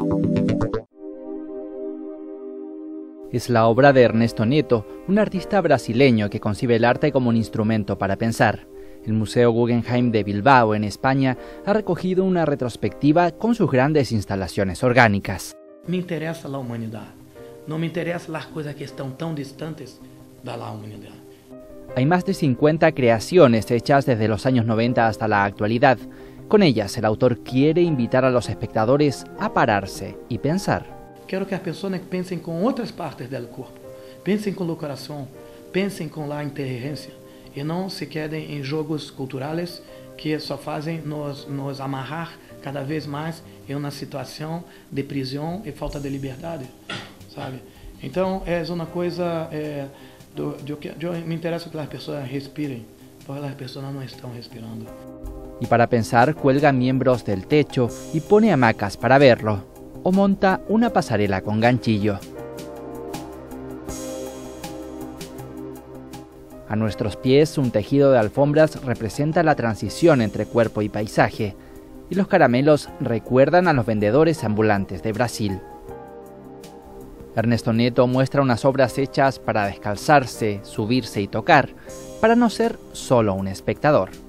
Es la obra de Ernesto Neto, un artista brasileño que concibe el arte como un instrumento para pensar. El Museo Guggenheim de Bilbao, en España, ha recogido una retrospectiva con sus grandes instalaciones orgánicas. Me interesa la humanidad, no me interesan las cosas que están tan distantes de la humanidad. Hay más de 50 creaciones hechas desde los años 90 hasta la actualidad. Con ellas, el autor quiere invitar a los espectadores a pararse y pensar. Quiero que las personas piensen con otras partes del cuerpo, piensen con el corazón, piensen con la inteligencia y no se queden en juegos culturales que só fazem nos amarrar cada vez más en una situación de prisión y falta de libertad, sabe? Entonces es una cosa, yo me interesa que las personas respiren, porque las personas no están respirando. Y para pensar, cuelga miembros del techo y pone hamacas para verlo, o monta una pasarela con ganchillo. A nuestros pies, un tejido de alfombras representa la transición entre cuerpo y paisaje, y los caramelos recuerdan a los vendedores ambulantes de Brasil. Ernesto Neto muestra unas obras hechas para descalzarse, subirse y tocar, para no ser solo un espectador.